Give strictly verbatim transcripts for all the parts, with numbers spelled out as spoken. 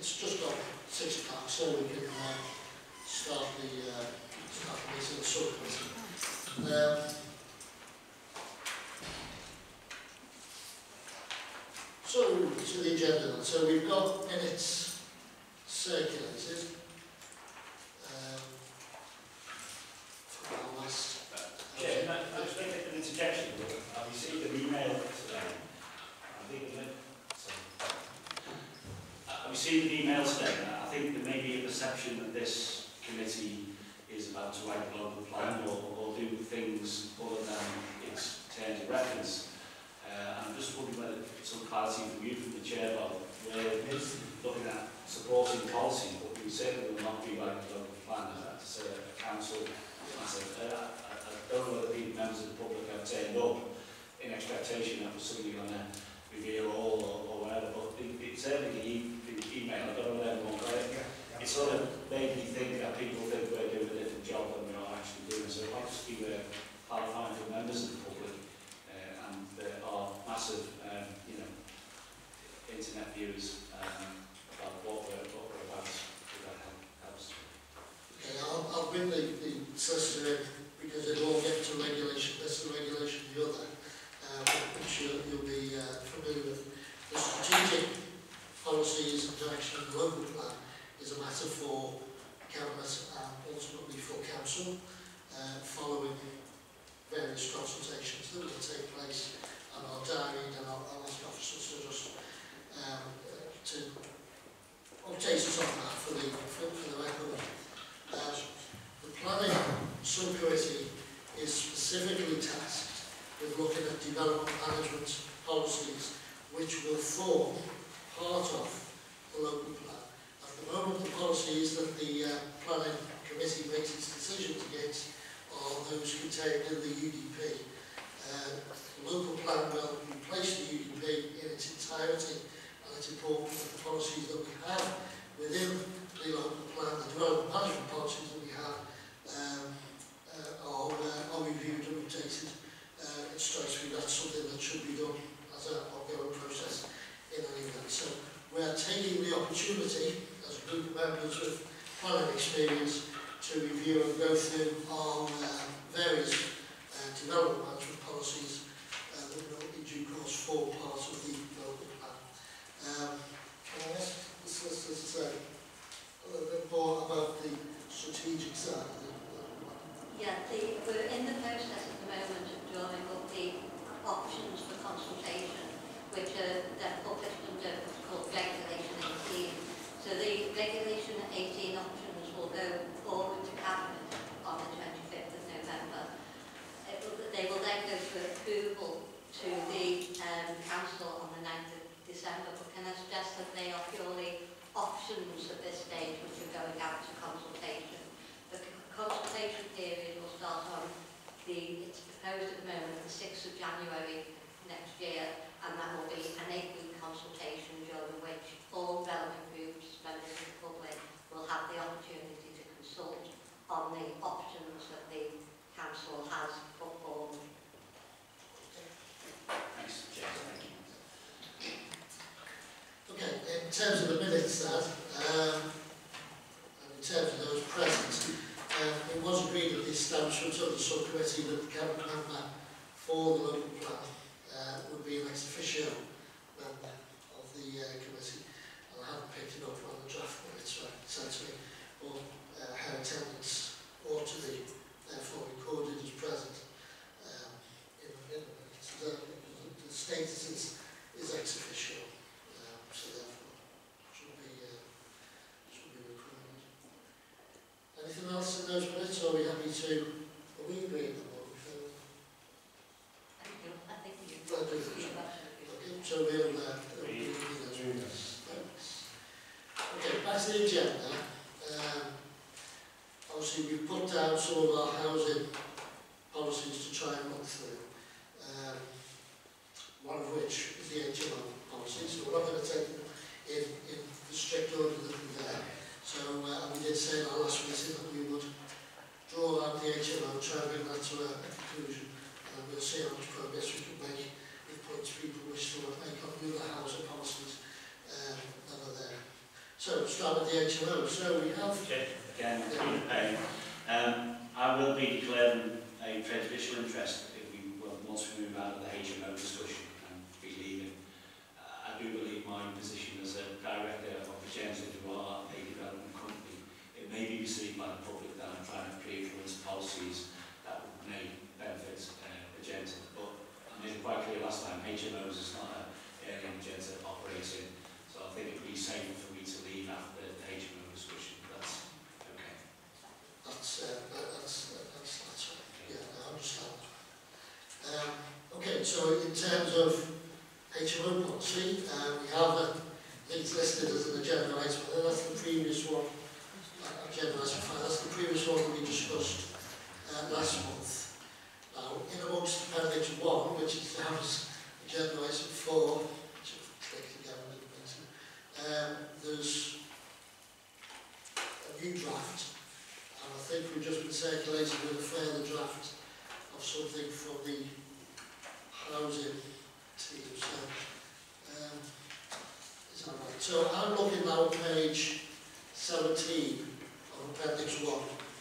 it's just got six o'clock, so we can uh, start the uh, start the meeting of the subcommittee. Um, so to the agenda then. So we've got minutes circulated. Um, from our last. Yeah, can I just make an interjection? I received an email today. I think it I received an email today. I think there may be a perception that this committee is about to write a local plan or, or do things other than its terms of reference. Uh, I'm just wondering whether some clarity from you, from the chair, about where looking at supporting policy, but we certainly will not be writing a local plan. That's a council matter. Uh, I, I don't know whether the members of the public have turned up in expectation that was something on a reveal all or, or whatever, but it, it certainly the, e the email, I don't know whether everyone got it. Yeah. It sort of made me think that people think we're doing a different job than we are actually doing. So I'd like to be uh, clarifying for members of the public, uh, and there are massive, um, you know, internet viewers um, about what we're, what we're about. If that helps. Okay, I'll, I'll bring the, the solicitor in because it all get to regulation this and regulation the other. Um, which you'll, you'll be uh, familiar with. The strategic policies and direction of the local plan is a matter for Cabinet and ultimately for Council, uh, following various consultations that will take place and our diary and our, our last officers to just um, uh, to update us on that for the, for, for the record. Uh, the planning subcommittee is specifically tasked with looking at development management policies which will form part of the local plan. At the moment, the policies that the uh, planning committee makes its decisions against are those contained in the U D P. Uh, the local plan will replace the U D P in its entirety, and it's important that the policies that we have within the local plan, the development management policies that we have, um, uh, are, uh, are reviewed and updated. Uh, it strikes me that's something that should be done as an ongoing process in any event. So we are taking the opportunity as a group of members with planning experience to review and go through our uh, various uh, development management policies uh, that will in due course form part of the local plan. Um, can I ask the solicitor to say a little bit more about the strategic side of the Yeah, the, we're in the process at the moment of drawing up the options for consultation, which are then published under what's called Regulation eighteen. So the Regulation eighteen options will go forward to Cabinet on the twenty-fifth of November. It will, they will then go for approval to the um, Council on the ninth of December, but can I suggest that they are purely options at this stage which are going out to consultation. The consultation period will start on the, it's proposed at the moment, the sixth of January next year, and that will be an eight-week consultation during which all relevant groups, members of the public, will have the opportunity to consult on the options that the Council has put forward. Thanks, Jeff. Thank you. Okay, in terms of the minutes then, um, and in terms of those present, Um, it was agreed at the establishment of the subcommittee that the cabinet member for the local plan uh, would be an ex officio member of the uh, committee, and I haven't picked it up on the draft minutes right sent to me, but uh, her attendance ought to be therefore recorded as present um, in, in the minutes. The, the status is, is ex officio, um, so therefore should be uh, should be recorded. Anything else in those minutes, or are we happy to, are we agreeing on what we feel? I think you, I think you. Okay, so we'll uh, agree with those minutes. Thanks. Okay, back to the agenda. Um, obviously, we've put down some of our housing policies to try and look through. Um, one of which is the H M O policy, so we're not going to take them in, in the strict order that we're there. So uh, we did say in our last meeting that we would draw out the H M O and try and bring that to a, a conclusion. And we'll see how much progress we can make with points people wish to make on the other housing policies um, that are there. So start with the H M O. So we have... Okay, again, it's been a pain. Um, I will be declaring a prejudicial interest if we, well, once we move out of the H M O discussion and be leaving. Uh, I do believe my position as a director of the Genesis who are a development company, it may be perceived by the public that I'm trying to pre-influence policies that may benefit uh, the Genesis. But I made it quite clear last time, H M Os is not an area the Genesis operates in. So I think it would be safer for me to leave after the H M O discussion. That's okay. That's, uh, that, that's, uh, that's, that's right. Yeah, I understand. Um, okay, so in terms of H M O policy, uh, we have a Leech listed as an agenda item, and that's the previous one. Uh, agenda item five, that's the previous one that we discussed uh, last month. Now, in amongst appendix one, which is the House agenda item four, which I've clicked again, a little bit, um, there's a new draft. And I think we've just been circulating with a further draft of something from the housing team. So, um, is that right? So I'm looking now at page seventeen of appendix one.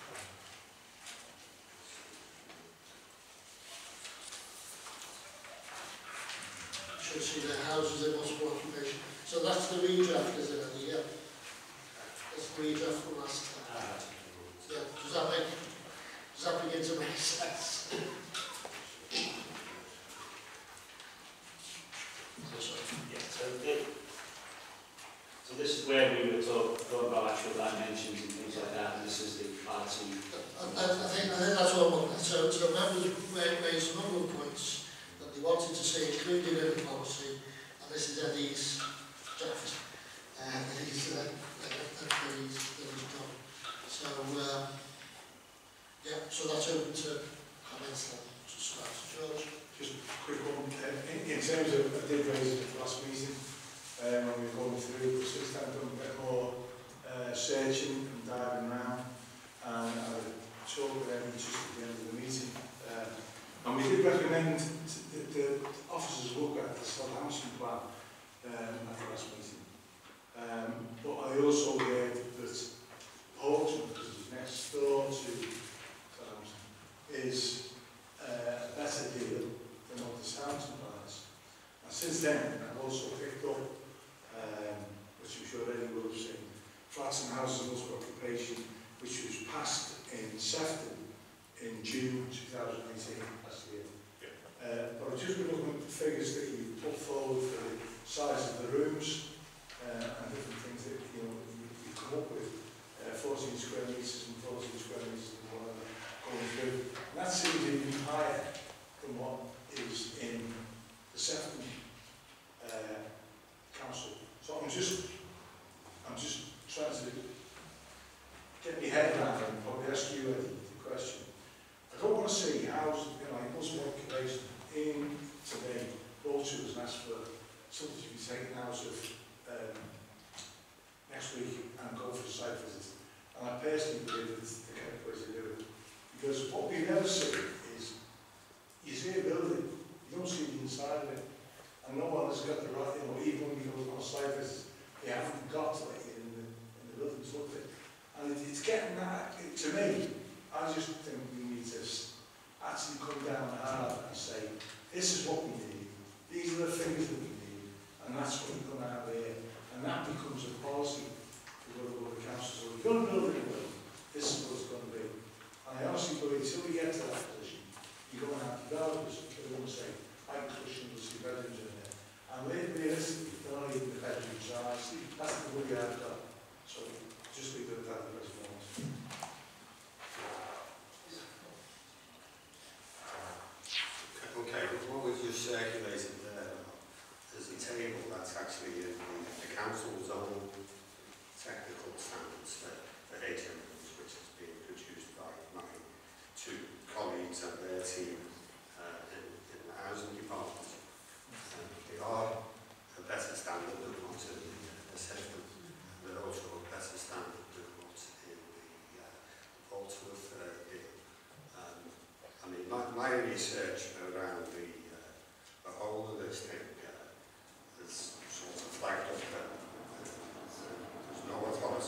You should see the houses in multiple occupation. So that's the redraft, isn't it? Yeah. That's the redraft from last time. Uh, Yeah, does that make, does that begin to make sense? yeah, so, the, so this is where we were talk, talking about actual dimensions and things like that, and this is the party. I, I, I, think, I think that's what I'm looking at. So, so members raised a number of points that they wanted to see included in the policy, and this is Eddie's draft. Uh, Eddie's, uh, uh, Eddie's, Eddie's done. So, uh, yeah, so that's open to comments then. To start, George. Just a quick one. Uh, in, in terms of, I did raise it at the last meeting, um, when we were going through, but since then I've done a bit more uh, searching and diving around, and I would talk with them just at the end of the meeting. Um, and we did recommend that the officers look at the Southampton plan um, at the last meeting. Um, but I also heard that Portsmouth, because it's next door to Southampton, is uh, a better deal than what the Southampton plan is. And since then, I've also picked up, um, which I'm sure Eddie will have seen, flats and houses and multiple occupation, which was passed in Sefton in June two thousand eighteen, last year. Yeah. Uh, but I've just been looking at the figures that you put forward for the size of the rooms uh, and different things that you know you, you come up with. Uh, fourteen square metres and fourteen square metres and whatever going through. And that seems even higher than what is in the Sefton uh, council. So I'm just, I'm just trying to get my head around it and probably ask you Eddie, the question. I don't want to see houses, you know, like multiple occupation in today, Portugal has asked for something to be taken out of um, next week and go for a site visit. And I personally believe it's the kind of way to do it. Because what we never see is, you see a building, you don't see the inside of it. And no one has got the right, you know, even when you go on a site visit, they haven't got to it in the, in the building to look at it. And it, it's getting that, it, to me, I just think we need to actually come down hard and say, this is what we need, these are the things that we need, and that's what we're going to have here. And that becomes a policy. Go to the council, so we're going to build it away. This is what it's going to be. And I honestly believe until we get to that position, you're going to have developers who are going to say, I can cushion, we'll see bedrooms in there. And realistically, they're not even the bedroom size. That's the worry I've got. So just leave it at that at the present moment. Okay, what we've just circulated there is a table that's actually in the, the council's own technical standards for, for H M Os, which has been produced by my two colleagues and their team uh, in, in the housing department. Um, they are a better standard than what's in the, the system. They're also a better standard than what's in the uh, Portsmouth uh, deal. Um, I mean, my, my research around the, uh, the whole of this thing uh, has sort of flagged up that uh, there's no authority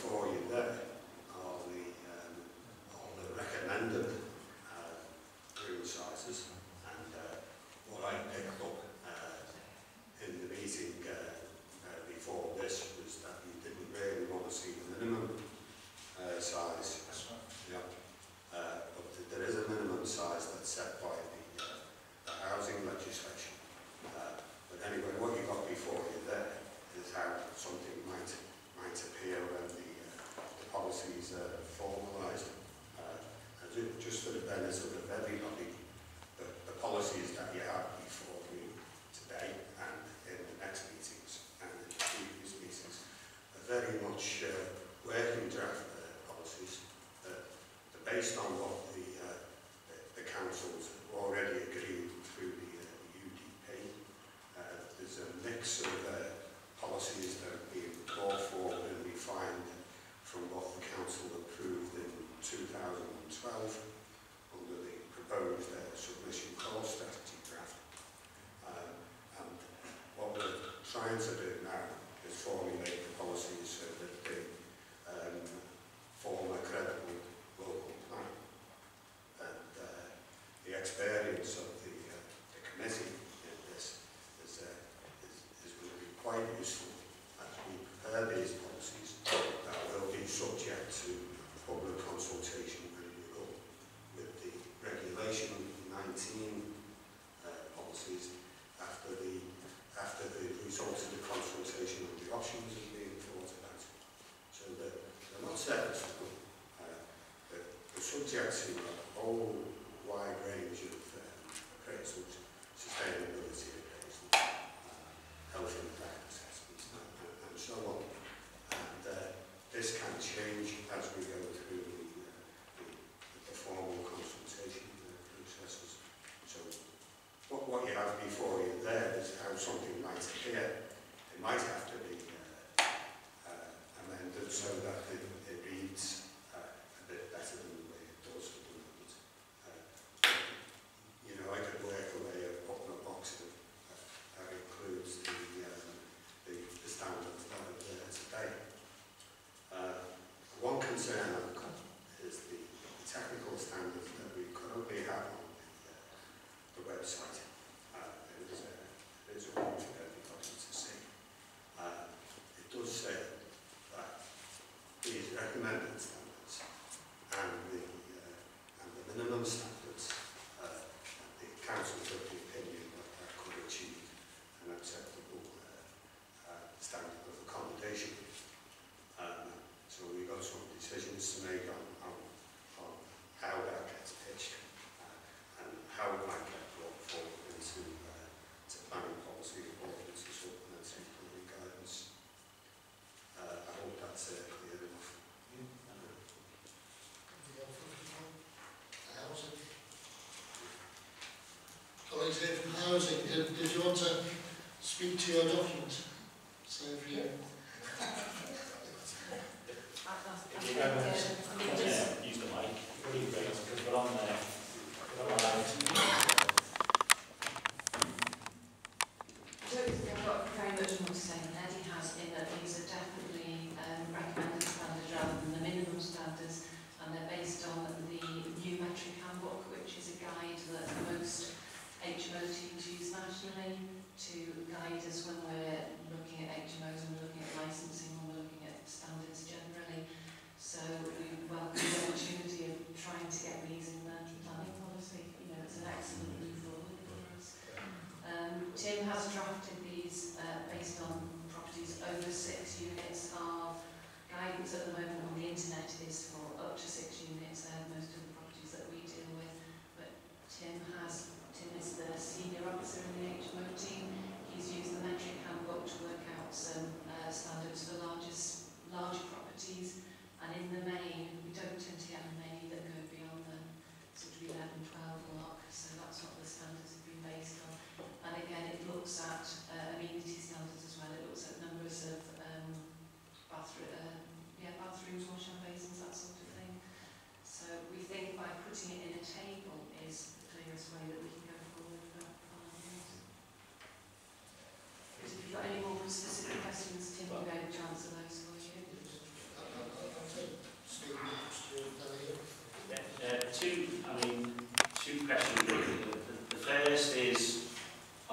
before you there are the, um, are the recommended uh, room sizes, and uh, what I picked up uh, in the meeting uh, uh, before this was that you didn't really want to see the minimum uh, size. That's right. Yeah. Uh, but th there is a minimum size that's set by the, uh, the housing legislation. Uh, but anyway, what you got before you there is how something might might appear when the, uh, the policies are formalised. Uh, and ju just for the benefit of everybody, the, the policies that you have before you today and in the next meetings and in the previous meetings are very much uh, working draft uh, policies that are based on what the, uh, the, the councils have already agreed through the, uh, the U D P. Uh, there's a mix of uh, policies that have been brought forward and refined from what the council approved in two thousand twelve under the proposed uh, submission core strategy draft. Uh, and what we're trying to do now is formulate the policies so that they um, form a credible local plan. And uh, the experience of the, uh, the committee in this is, uh, is, is going to be quite useful as we prepare these policies that will be subject to public consultation and renewal with the regulation nineteen uh, policies after the after the results of the consultation and the options are being thought about. So that they're not set as well. Uh, they're, they're subject to a whole wide range of um, appraisals, sustainability appraisals, uh, health impact assessments, and, and, and so on. And uh, this can change as we go through the, uh, the, the formal consultation uh, processes. So what, what you have before you there is how something might appear. It might have to be uh, uh, amended so that it, it reads uh, a bit better than the way it does at the moment. Uh, you know, I could work away a couple of boxes uh, that includes the, um, the, the standards that are there today. Uh, one concern I've got is the, the technical standards that we currently have on the, uh, the website. Uh, there is a, there is a one for everybody to see. Uh, it does say that these recommended standards and the, uh, and the minimum standards, uh, the council's of the opinion that that could achieve an acceptable uh, uh, standard of accommodation. Um, so we've got some decisions to make on, on, on how that gets pitched uh, and how it might get brought forward into uh, to planning policy or into supplementary planning guidance. Uh, I hope that's uh, clear enough. Housing. Colleagues here from housing, did, did you want to speak to your document? So if you... If you go and yeah, use the mic, really great, because we're on there. We're allowed. I don't think I've got very much more to say than Eddie has, in that these are definitely um, recommended standards rather than the minimum standards, and they're based on the new metric handbook, which is a guide that most H M O teams use nationally to guide us when we're looking at H M Os and we're looking at licensing and we're looking at standards generally. So we welcome the opportunity of trying to get these in the planning policy. You know, it's an excellent move forward for us. Um, Tim has drafted these uh, based on properties over six units. Our guidance at the moment on the internet is for up to six units. They're most of the properties that we deal with. But Tim has, Tim is the senior officer in the H M O team. He's used the metric handbook to work out some uh, standards for largest, larger properties. And in the main, we don't tend to get many that go beyond the sort of eleven, twelve block. So that's what the standards have been based on. And again, it looks at uh, amenity standards as well. It looks at numbers of um, bathroom, uh, yeah, bathrooms, wash and basins, that sort of thing. So we think by putting it in a table is the clearest way that we can go forward for planning.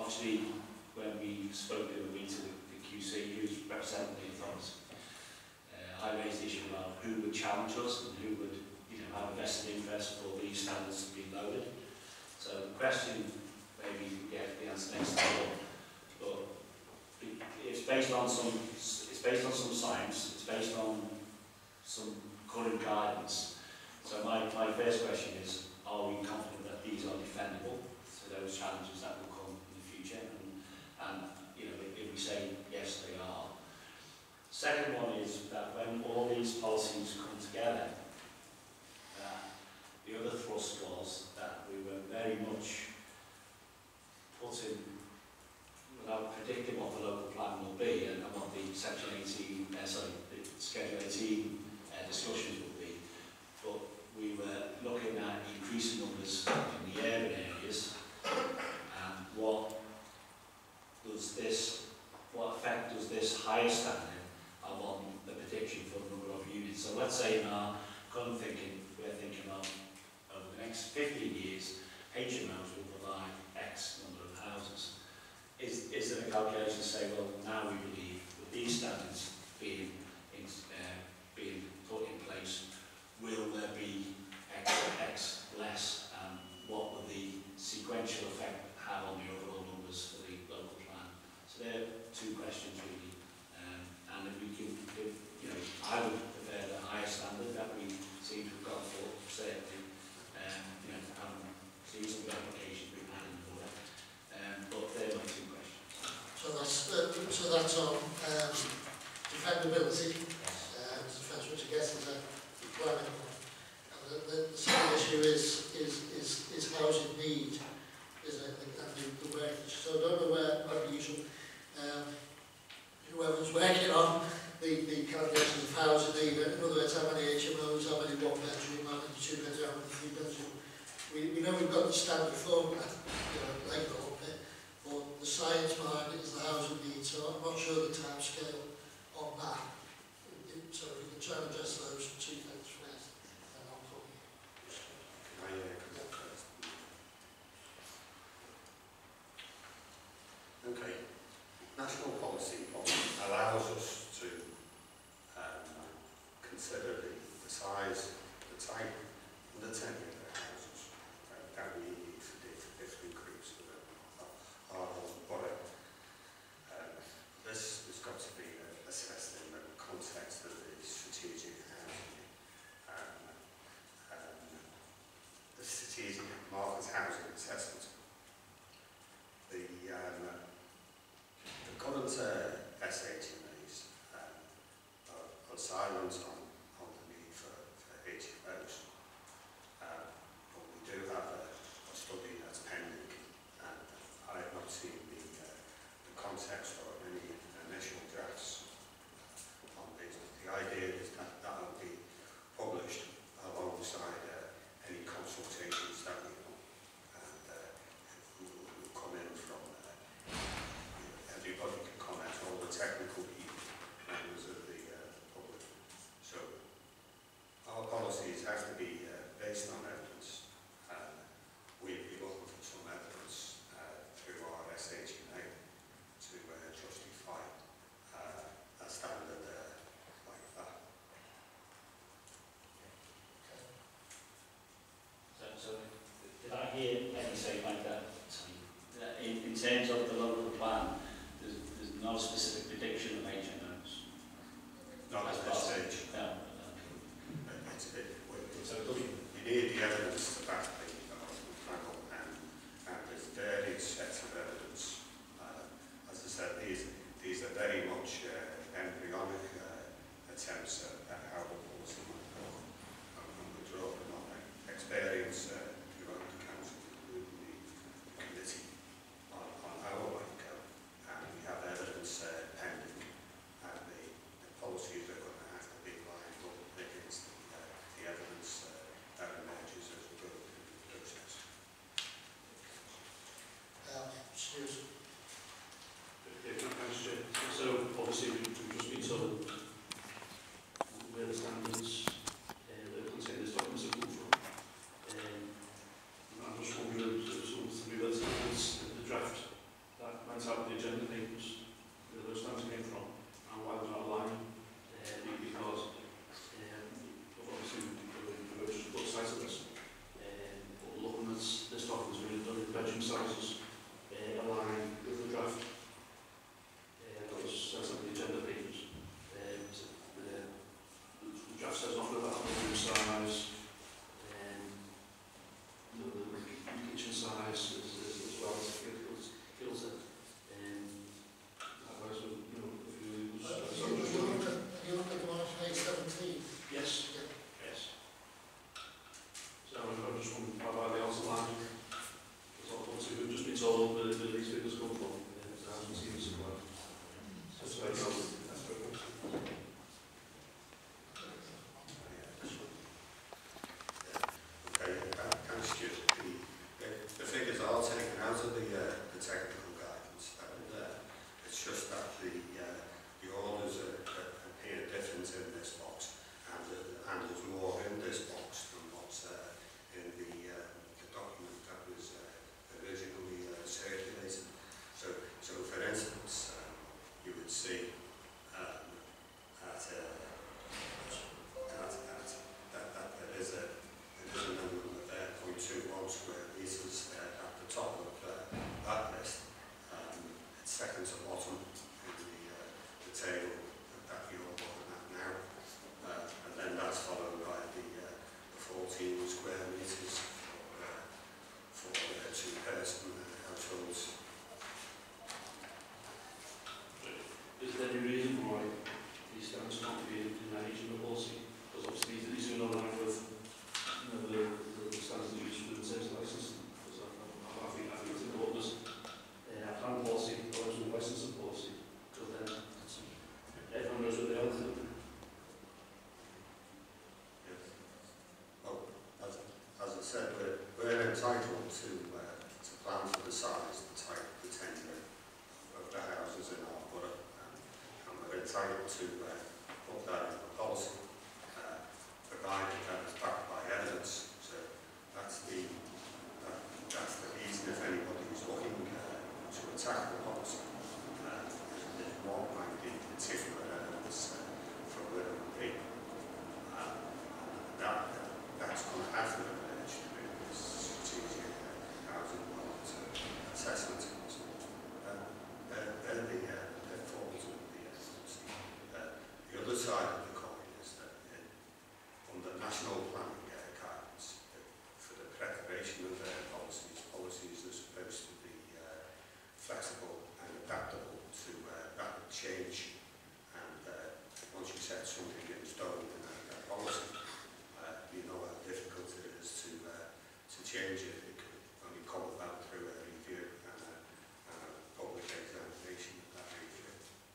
obviously, when we spoke in the meeting with the Q C, who's representing the authorities, uh, I raised the issue about who would challenge us and who would, you know, have a vested interest for these standards to be loaded. So the question, maybe you get the answer next time, but it's based on some, it's based on some science, it's based on some current guidance. So my, my first question is, are we confident that these are defendable to those challenges that will come in the future? And, and you know, if, if we say yes, they are. Second one is that when all these policies come together, uh, the other thrust was that we were very much putting, without predicting what the local plan will be and, and what the section eighteen, uh, sorry, the schedule eighteen uh, discussions will be, but we were looking at increasing numbers in the urban areas, and what does this, what effect does this higher standard have on the prediction for the number of units? So let's say in our current thinking, we're thinking of over the next fifteen years, H M Os will provide X number of houses. Is, is there a calculation to say, well, now we believe with these standards being, in, uh, being put in place, will there be X, X less, and what will the sequential effect have on the overall numbers for the local plan? So there are two questions really, um, and if we can, if, you know, I would prefer the higher standard that we seem to have got for, certainly, um, you know, having seen some of the applications we've had in the order, um, but they're my two questions. So that's, uh, so that's on um, defendability, uh, defence, which I guess is a requirement. And the, the, the second issue is, is, is, is housing need, is it, and the, the work. So I don't know where, like usual, um, whoever's working on the, the calculations of housing need, in other words, how many H M Os, how many one bedroom, how many two bedroom, how many three bedroom. We, we know we've got the standard formula, you know, like the whole bit, but the science behind it is the housing need, so I'm not sure the time scale on that. So if we can try and address those two things first, then I'll come. Can I uh, come up first? Okay. National policy allows us to um, consider the, the size, the type, and the tenure of the houses uh, that we need for different groups of our body. Um, this has got to be uh, assessed in the context of the strategic housing, um, um, the strategic market housing assessment. The um, The current uh, S H M As um, are, are silent on, on the need for, for H M Os, um, but we do have a, a study that's pending, and I have not seen the, uh, the context or any initial drafts on this. The idea is that that will be published alongside uh, any consultations that we know, and uh, will, will come in from uh, everybody can comment, all the technical people, members of the uh, public. So our policies have to be uh, based on evidence. Uh, we'd be looking for some evidence uh, through our S H M A to uh, justify uh, a standard uh, like that. So, so did I hear any say like that? Sorry, that in, in terms of the local plan, there's, there's no specific prediction of H M Os? Not at this stage. No. Uh, it's, it, it's, So it doesn't. you need the evidence to back the panel, and, and there's various sets of evidence. Uh, as I said, these these are very much uh, embryonic uh, attempts at, at how the policy might go, and, and we're drawing on experience uh, throughout the council, including the committee, on, on how it might go, and we have evidence uh, figures come from, uh, as I haven't seen this as well. That's very helpful. That's very helpful. Okay, uh, thanks, Stuart. The, the, the figures are taken out of the, uh, the technical guidance, and uh, it's just that the, uh, the orders are, are, appear different in this box, and, uh, and there's more in this box than what's uh, in the, uh, the document that was uh, originally uh, circulated. So, so for instance, um, you would see um, at, uh, at, at, that, that there is a there is a number of uh, zero point two one square metres uh, at the top of uh, that list. Um, it's second to bottom in the, uh, the table that you're looking at now. Uh, and then that's followed by the, uh, the fourteen square metres for, uh, for uh, two-person uh, households. Is there any reason why these standards can't be in that age of policy? Because obviously these are in line with you know, the, the, the standards that you use for the sales license. Because I, I, I think I think it's important as they have plan policy, original licensing policy. Because then everyone knows what they are doing. Yes. Well, as, as I said, we're, we're entitled to, uh, to plan for the size, the type, the tenure of the houses in our borough. And we're entitled to uh, put that in the policy, uh, provided that it's backed by evidence. So that's the, uh, that's the reason if anybody is looking uh, to attack the policy, uh, if what might be particular evidence uh, for where it would be. Uh, that, uh, that's going to have to emerge with this strategic uh, housing market uh, assessment. So, uh, they're, they're the uh, pitfalls of the evidence. Uh, the other side of the coin is that in, under national planning uh, guidance, uh, for the preparation of their policies, policies are supposed to be uh, flexible and adaptable to uh, rapid change. And uh, once you set something in stone in a, a policy, uh, you know how difficult it is to uh, to change it. It can only come about through a review and a, and a public examination of that review.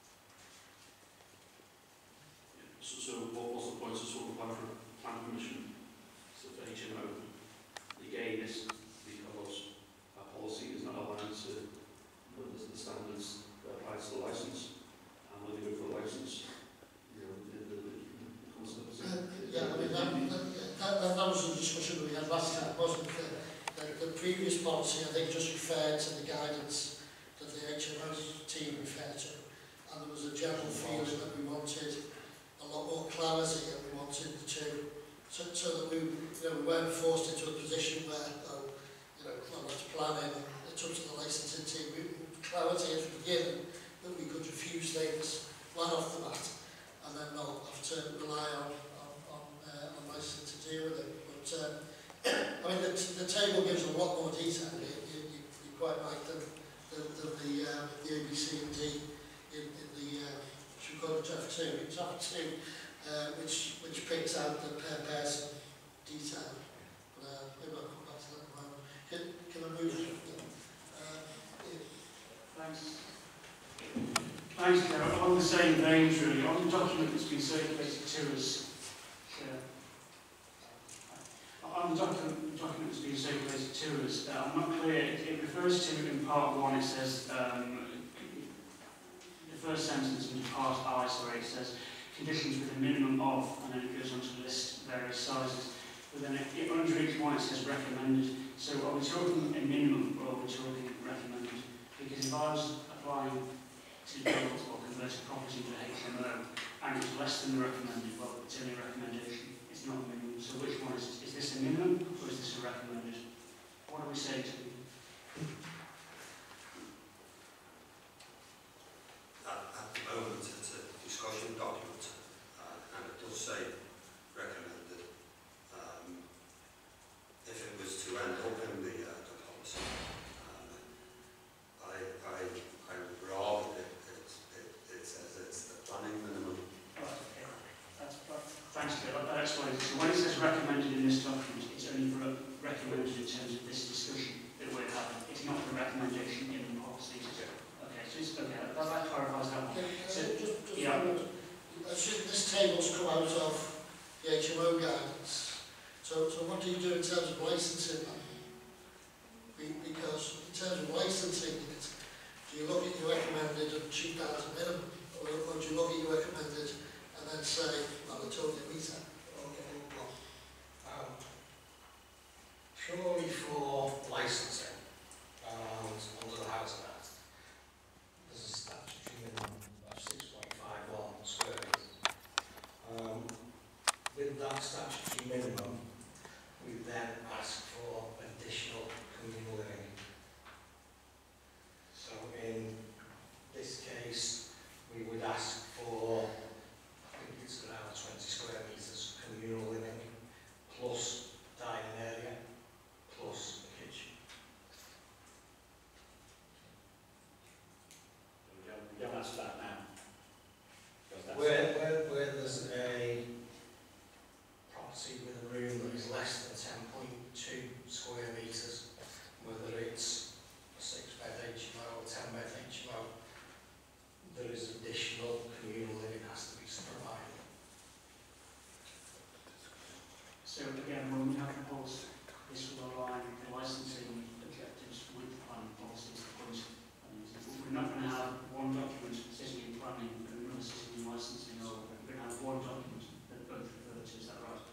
So, so what was the point of sort of plan for plan permission? So for H M O, again, this because our policy is not aligned to the, the standards that apply to the licence, and when they go for a licence, you know, the, the, the, the concept is. Uh, yeah, I mean, that, that, that, that was a discussion we had last time, wasn't it? The, the, the previous policy, I think, just referred to the guidance that the H M O team referred to, and there was a general feeling that we wanted a lot more clarity, and we wanted to, so, so that we, you know, we weren't forced into a position where, oh, you know, well, it's planning, it's up to the licensing team, we, clarity at the beginning that we could refuse things right off the bat, and then not have to rely on on, on, uh, on licensing to deal with it. But um, I mean, the, the table gives a lot more detail. You, you, you, you're quite right than the the the, uh, the A B C and D in, in the uh, should we call it chapter two? It's chapter two, uh, which which picks out the per person detail. But uh, maybe I'll come back to that in a moment. Can, can I move? Uh, yeah. Thanks. Thanks, Claire. On the same vein, really, on the document that's been circulated to us, uh, on the document, document that's been circulated to us, uh, I'm not clear. It, it refers to, in part one, it says, um, the first sentence in part I, sorry, it says, conditions with a minimum of, and then it goes on to list various sizes. But then it, it, under each one, it says recommended. So are we talking a minimum, or are we talking recommended? Because if I was applying to build or convert a property to H M O and it's less than the recommended, well, it's only a recommendation, it's not a minimum. So which one is it? Is this a minimum or is this a recommended? What do we say to them? At, at the moment, it's a discussion document, uh, and it does say recommended. Um, if it was to end up in the, uh, the policy, um, I, I, I would rather it, it, it, it says it's the planning minimum. Right, okay. That's, thanks, Bill. That explains it. So when it says recommended in this document, it's only for recommended in terms of this discussion. It assume this table's come out of the H M O guidance. So, so what do you do in terms of licensing that? Be- Because in terms of licensing it, do you look at your recommended and two thousand minimum, or, or do you look at your recommended and then say, well, it's only a metre? Okay, well, Um, purely for licensing and under the Housing Act, there's a statutory minimum of six point five one square metres. Um, with that statutory minimum, we then ask for additional communal living. So in this case, we would ask for, I think it's around twenty square metres communal living, plus dining area, plus the kitchen. We don't, we don't answer that now. Because that's- Where, where, where there's a property with a room that is less than ten point two square metres, whether it's a six bed H M O or ten bed H M O, there is additional communal living has to be provided. So again, when we have the policy, this will align the licensing objectives with the planning policy. We're not going to have one document sitting in planning and another sitting in licensing, or we're going to have one document that both refer to. Is that right?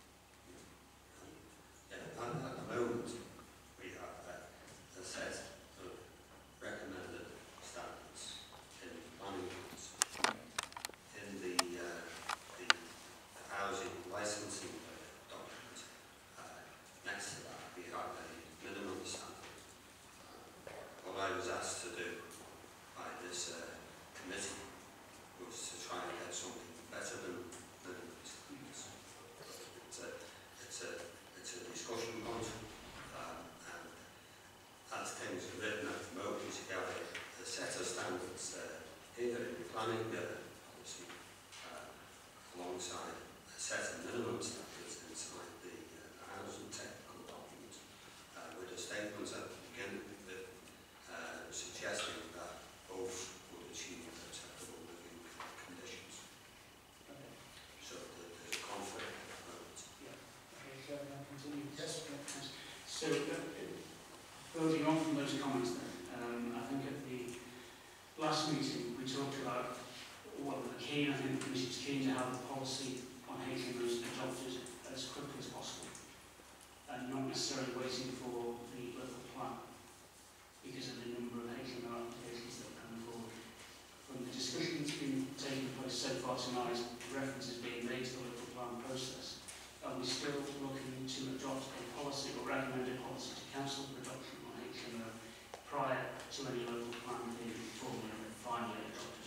Yeah, at, at the moment, we have a, a set of recommended standards in planning rules. In the, uh, the, the housing licensing uh, document, uh, next to that we have a minimum standard. Uh, what I was asked to do by this uh, committee was to try and get something better than minimum standards. It's a, it's a, it's a discussion point, um, and as things are written at the moment, you have a, a set of standards uh, here in the planning uh, policy, uh, alongside a set of minimum standards inside the, uh, the housing technical document, uh, with a statement at the beginning that uh, suggesting that both would achieve acceptable living conditions. Okay. So that there's a conflict at the moment. Okay, so I'll continue. Yes. So, uh, building on from those comments then, um, I think at the last meeting we talked about what we were keen, I think the committee was keen to have the policy on H M Os adopted as quickly as possible, and not necessarily waiting for the local plan, because of the number of H M O applications that are coming forward. From the discussion that's been taking place so far tonight, references being made to the local plan process. Are we still looking to adopt a policy or recommend a policy to council for adoption on H M O prior to any local plan being formally and finally adopted?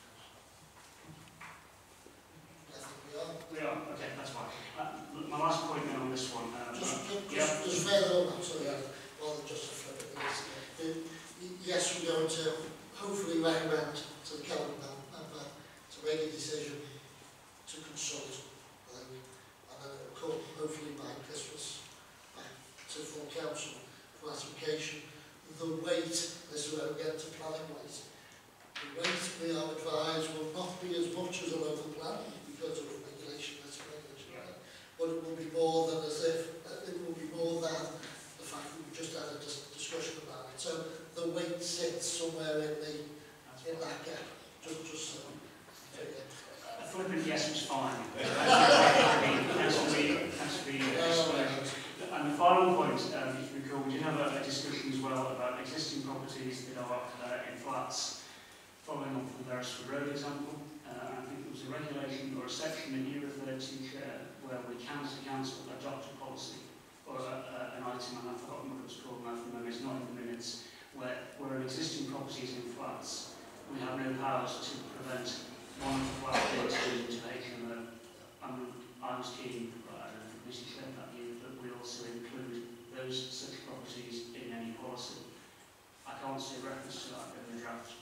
I think we are. We are, okay, that's fine. Uh, my last point then on this one. Um, Just, just, yeah. just, just further on that, sorry, rather than just a flip it, uh, yes, we're going to hopefully recommend to the Cllr member to make a decision to consult, I think, and then it will come hopefully by Christmas back to full council for ratification. The weight, this is where we get to planning weight, the weight we are advised will not be as much as a local plan because of regulation, that's regulation, right? But it will be more than as if, uh, it will be more than the fact that we just had a dis discussion about it. So the weight sits somewhere in the in that gap, just, just so. A flippant yes was fine. Thanks for the explanation. And the final point, um, if you recall, we did have a, a discussion as well about existing properties that are uh, in flats, following on from the Beresford Road example. Uh, I think there was a regulation or a section that you referred to, Chair, where we can, as a council, adopt a policy or a, a, an item, and I've forgotten what it was called now from memory, it's not in the minutes, where, where an existing property is in flats, we have no powers to prevent one flat being turned into H M O. And I was keen, uh, and the committee shared that view, that we also include those such properties in any policy. I can't see a reference to that in the draft.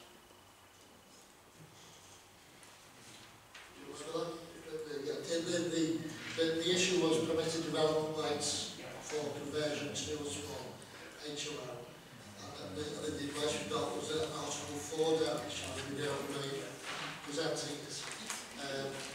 The, the, the, the, the issue was permitted development rights for conversion to a small H M O. And the, the, the advice we got was that Article four, which we don't really presenting this. Um,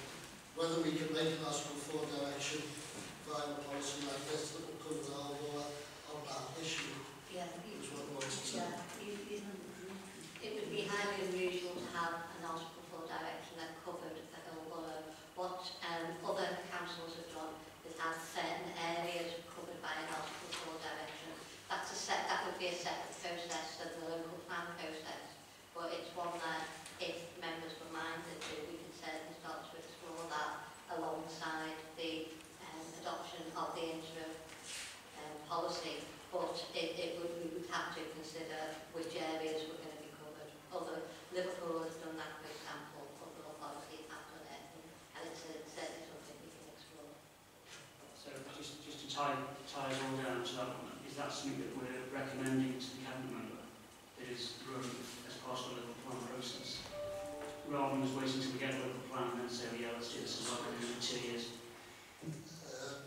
we can make an article for direction via a policy like this that will cover the whole law on that issue. Yeah, Is what I wanted to say. yeah, you, you, it would be highly unusual to have an article for direction that covered the whole borough. What um, other councils have done is have certain areas covered by an article for direction. That's a set, that would be a separate process than the local plan process, but it's one that if members were minded to, we could certainly start to explore that alongside the um, adoption of the interim um, policy. But it, it would, we would have to consider which areas were going to be covered. Other Liverpool has done that, for example, other authorities have done it, and it's a, certainly something we can explore. So just, just to tie, tie it all down to that one, is that something that we're recommending to the cabinet member that is run as part of the local plan process, rather than just waiting until we get a local plan and then say, oh, yeah, let's do this as well in two years? Um,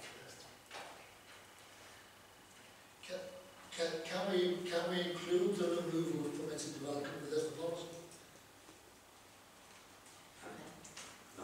can, can, can we can we include the removal of permitted development within the policy? No.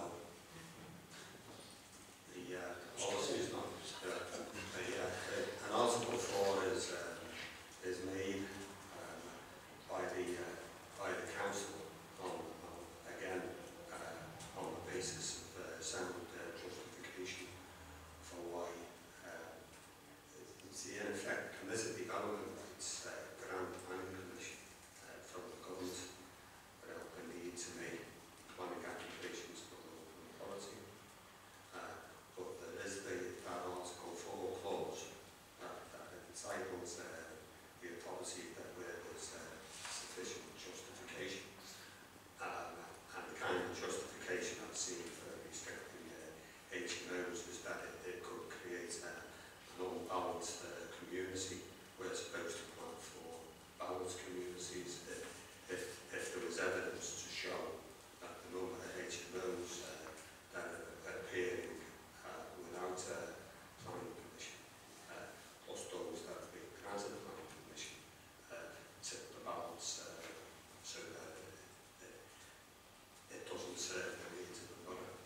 The uh, policy is not. Uh, the, uh, an article four is uh, is made um, by the uh, by the council on, on again uh, on the basis of uh, sound uh, justification for why uh, it's in effect permitted development rights uh, grant planning permission uh, from the government without the need to make planning applications for the local authority. Uh, but there is the that article four clause that, that entitles uh, the authority that where there's uh, sufficient justification. Um, and the kind of justification I've seen for restricting uh, H M Os is that it, it could create uh, an unbalanced uh, community. We're supposed to plan for balanced communities if, if, if there was evidence to show that the number of H M Os uh, that are appearing uh, without uh, planning permission, uh, plus those that have been granted planning permission, uh, tip the balance uh, so that it, it doesn't serve the needs of the borough.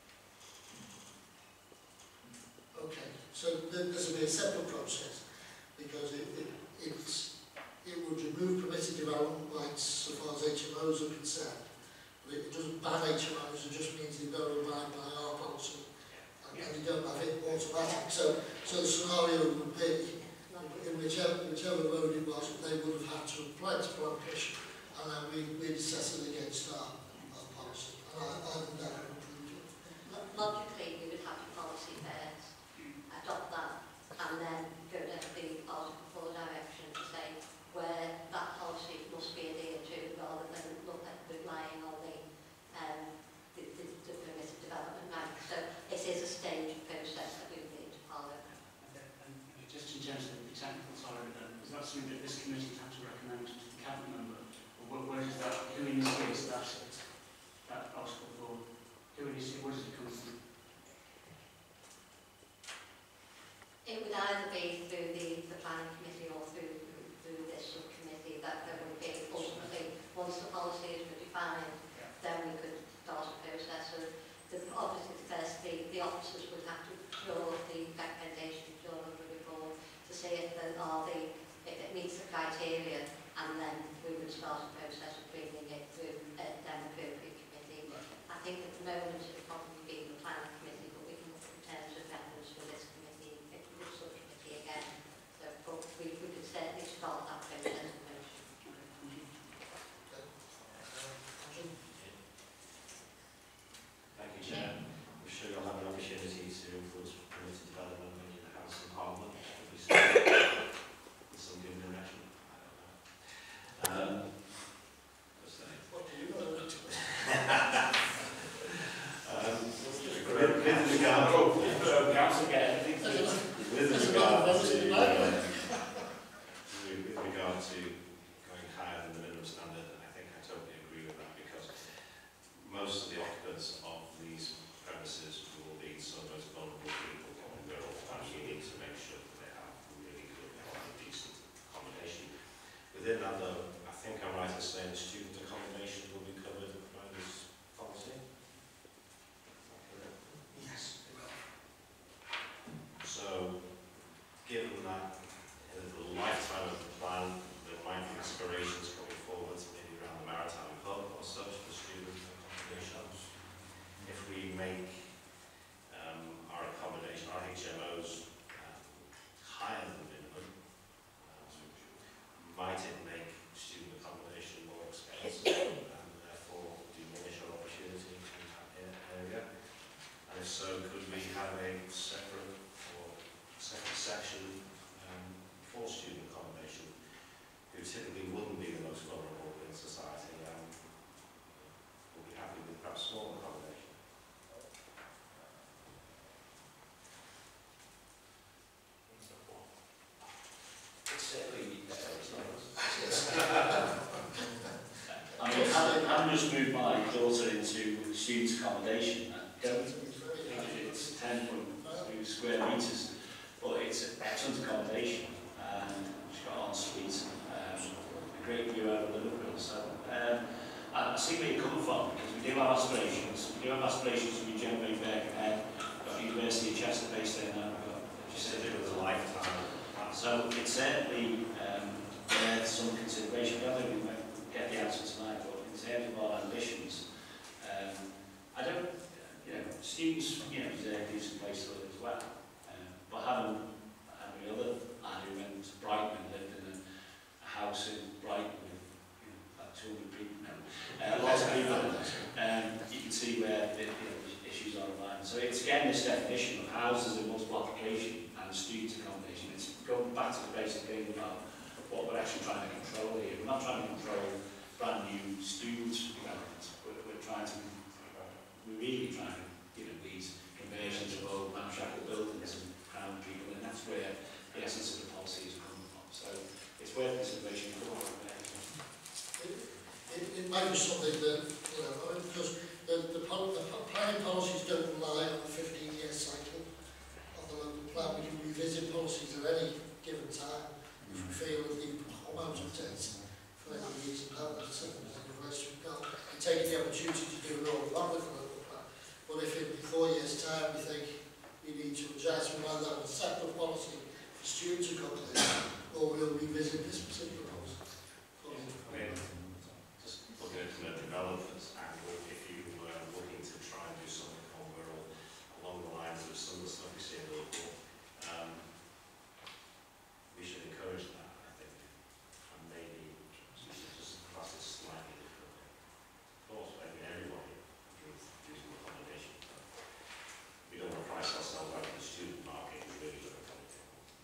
Okay, so there, this will be a separate process because it, it, it's, it would remove permitted development rights so far as H M Os are concerned. But it doesn't ban H M Os, it just means they've got to abide by our policy. And, and you don't have it automatic. So, so the scenario would be, in whichever, whichever road it was, they would have had to apply to plan permission, and then we, we'd assess it against our, our policy. And I, I think that would include it. Logically, we would have to policy first, adopt that, and then go to the article for direction to say where that policy must be adhered to, rather than look at relying on the, um, the, the, the permitted development right. So it is a staged process that we need to follow. And just in terms of the technical side of it, is that something that this committee has to recommend to the cabinet member? Or where, where does that, who initiates that, that article for? Who initiates, where does it come from? It would either be through the, the planning committee or through, through, through this subcommittee that there would be ultimately, once the policies were defined, Yeah. then we could start a process of, the, obviously first the, the officers would have to draw the recommendations drawn under the report to see if there are the, if it meets the criteria, and then we would start a process of bringing it through uh, then appropriate committee. Right. I think at the moment it would probably be the planning committee, but we can look in terms of members for this committee, this subcommittee again. So, but we, we could certainly start that process of motion. Thank you, Chair. I'm sure you'll have an opportunity to influence permitted development in the House and Parliament. There'll be some, some given direction. I don't know. Um, What do you know? having just moved my daughter into student accommodation, I don't think it's ten point two square metres, but it's an excellent accommodation, and she's got en suite, um, a great view over Liverpool. So um, I, I see where you're coming from, because we do have aspirations. We do have aspirations to be generally Birkenhead. We've got the University of Chester based there now. We've got, as you said, it was a lifetime. So it's certainly um, worth some consideration. I don't think we might get the answer tonight, but in terms of our ambitions, um, I don't, you know, students, you know, deserve a decent place to live as well. Um, but having every other lad who went to Brighton and lived in a, a house in Brighton with, you know, about two hundred people, no, uh, lots of people, um, you can see where the, you know, the issues are aligned. So it's again this definition of houses of multiple application and student accommodation. It's going back to the basic thing about what we're actually trying to control here. We're not trying to control brand new student development. We're, we're trying to, we're really trying to, you know, these conversions of old ramshackle buildings and crown people, and that's where the essence of the policy is coming from. So it's worth consideration for all of that. It, it, it might be something that, you know, I mean, because the, the, pol the planning policies don't rely on a fifteen year cycle of the local plan. We can revisit policies at any given time if we feel that the come out of date for any reason. That's the advice we've got. And taking the opportunity to do an all along with the local plan. But if in four years' time we think we need to adjust, we might have a separate policy for students accommodation, or we'll revisit this particular policy. I mean, just looking at the development angle, if you were looking to try and do something on Wirral along the lines of some of the stuff we see in Liverpool, um, we should encourage that, I think, and maybe we should just class it slightly differently. Of course, maybe everybody needs using accommodation, but we don't want to price ourselves out of the student market, who's really looking for it.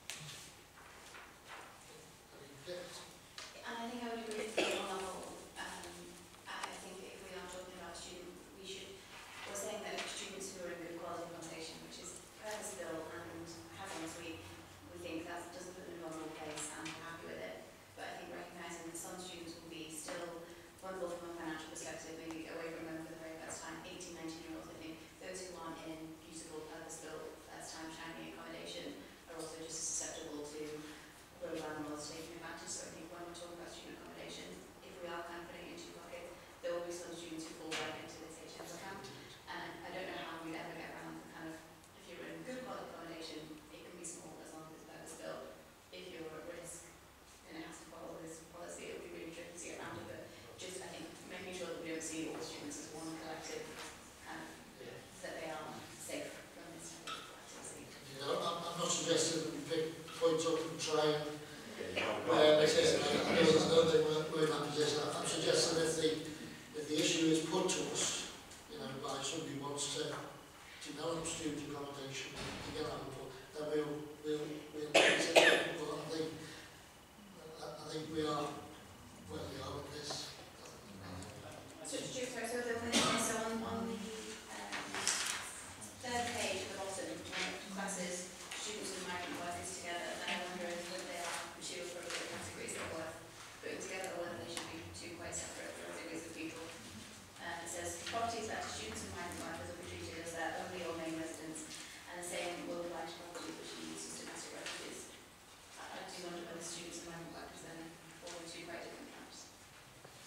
And I think I would agree with you on the whole. Um, I think if we are talking about student, we should, we're saying that students who are in good quality accommodation, which is purpose-built and has en suite, we think that doesn't put them in a normal place and we're happy with it. But I think recognising that some students will be still vulnerable from a financial perspective, maybe away from them for the very first time, eighteen, nineteen year olds, I think those who aren't in usable, purpose-built, first-time shiny accommodation are also just susceptible to low landlords taking advantage. So I think when we're talking about student accommodation, if we are kind of putting it into a bucket, there will be some students who fall right into this H M account. And I don't know how we'd ever get around the kind of, if you're in good quality accommodation, it can be small as long as it's purpose-built. If you're at risk, then it has to follow this policy. It would be really tricky to get around it, but just I think making sure that we don't see all the students as one collective, kind of, that they are safe from this type of activity. You know, I'm, I'm not suggesting that we pick points up and try and where it is. I know there's no thing we're, we're in that position. I'm suggesting if the, if the issue is put to us, you know, by somebody who wants to develop student accommodation, to get out of it, then we'll, we'll, we'll consider it. But I think, I, I think we are where we are with this. So, Stuart, sorry, so the so on, on the um, third page at the bottom, when it classes students and migrant workers together, then I wonder if whether they are two appropriate categories that are worth putting together, or whether they should be two quite separate categories of people. Uh, it says properties that students and migrant workers will be treated as their only or main residence, and the same will apply to properties which are used as domestic refuges. I, I do wonder whether students and migrant workers then fall into quite different camps.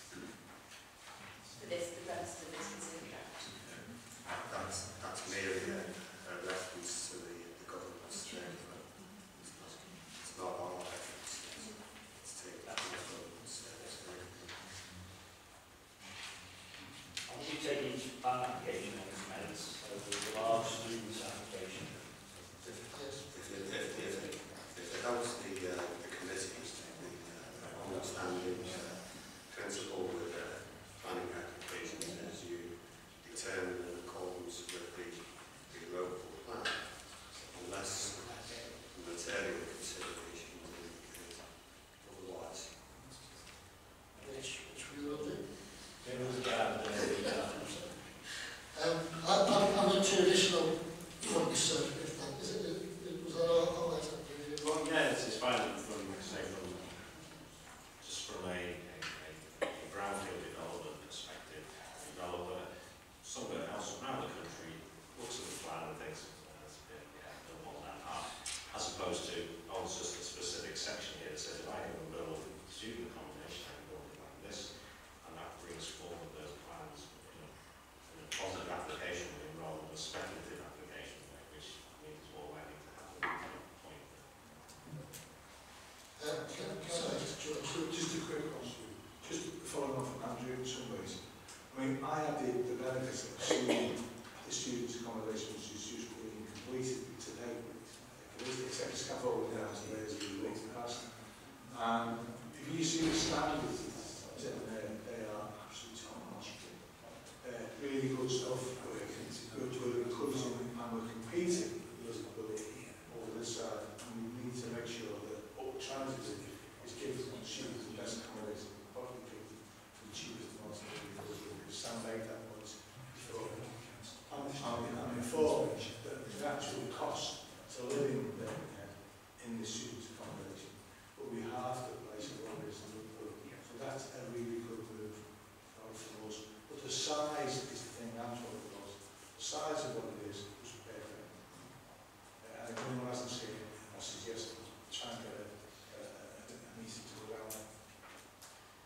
route in some ways. I mean, I had the, the benefit of seeing the students' accommodation, which is just being completed today. Except the scaffolding now, so there's the late past. And if you see the standards, they, they are absolutely top-notch. Uh, really good stuff. We're good, we're inclusive, and we're competing with over this side. And we need to make sure that what we're trying to do is give the students the best accommodation, possibly give them the cheapest and most because Sam made that point before. I'm, I'm informed that the actual cost to living there in the students' accommodation will be half the price of what it is in the group. So that's a really good move for us. But the size is the thing I'm talking about. The size of what it is is perfect. Uh, and if anyone hasn't seen it, I suggest try and get a, a, a, an easy tour around it.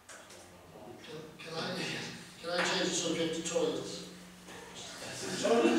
Can, can I can I change the subject to toilets? So,